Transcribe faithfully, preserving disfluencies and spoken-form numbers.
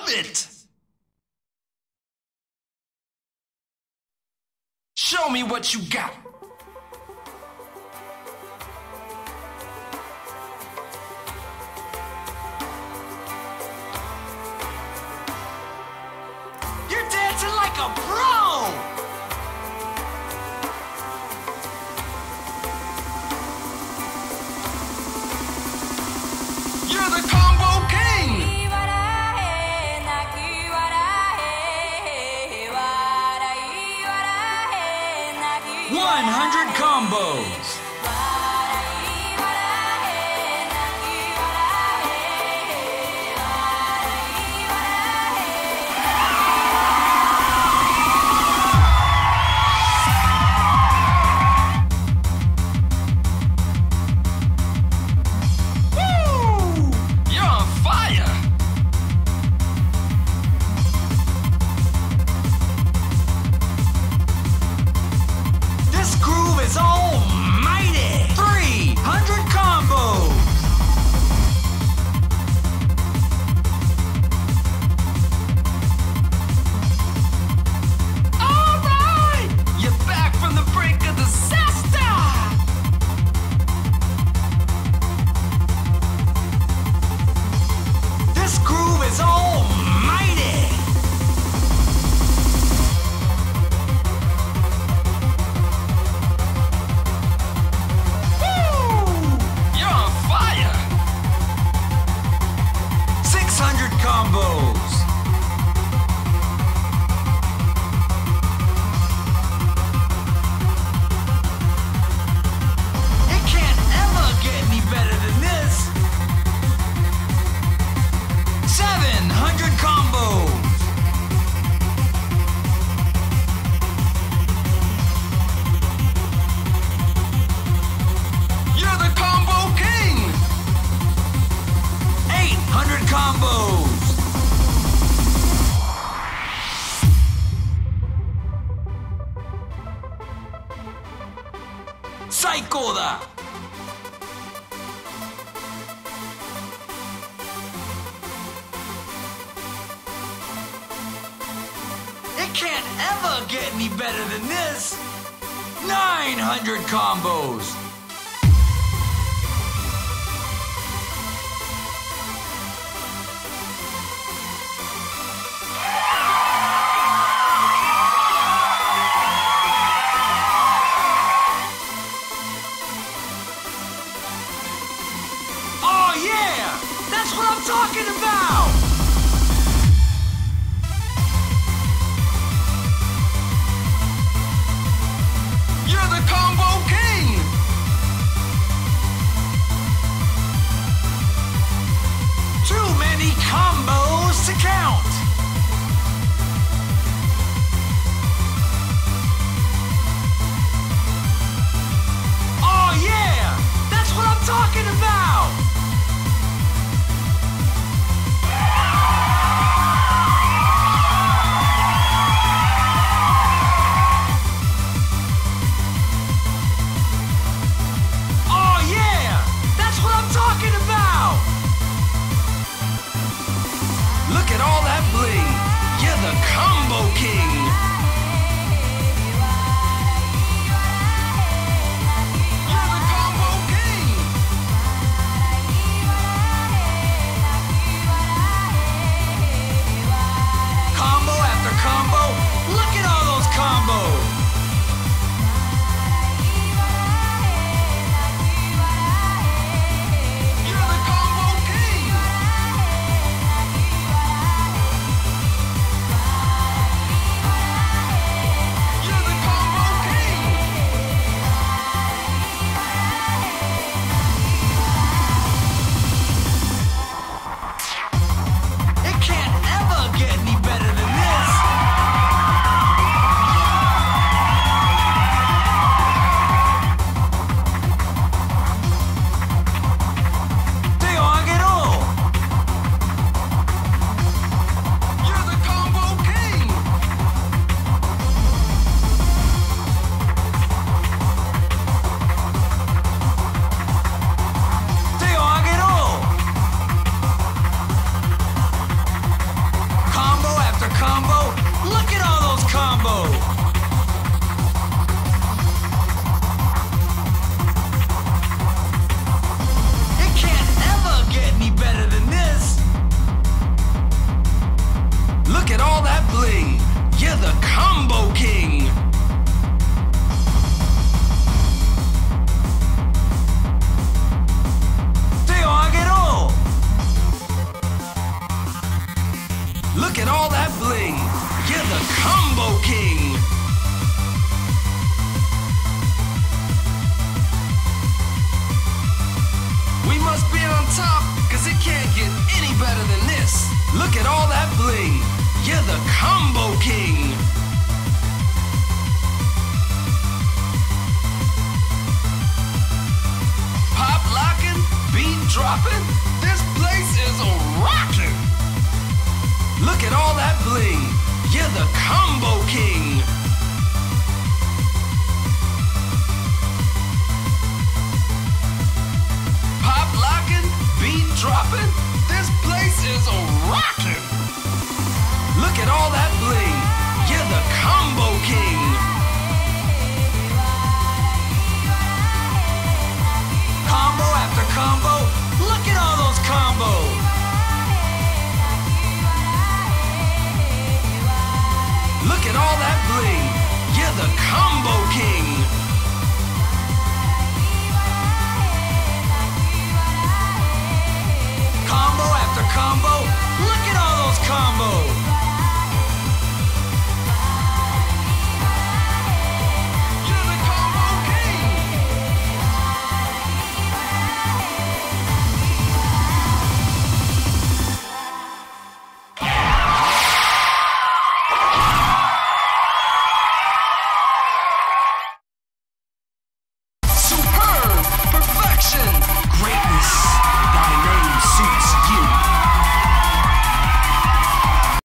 love it! Show me what you got. You're dancing like a pro! You're the combo king! one hundred combos! Woo! You're on fire! This groove is almighty! three hundred combos! All right! You're back from the brink of disaster! This groove is almighty! You're on fire! six hundred combos! It can't ever get any better than this! seven hundred combos! You're the combo king! eight hundred combos! Psycho da! It can't ever get any better than this! nine hundred combos! Oh yeah! That's what I'm talking about! You're the combo king! It can't ever get any better than this. Look at all that bling. You're the Combo King. Look at all that bling. You're the Combo King. We must be on top, cause it can't get any better than this. Look at all that bling. You're the Combo King. Pop locking, beat dropping. This place is a rockin'. Look at all that bling. You're the Combo King.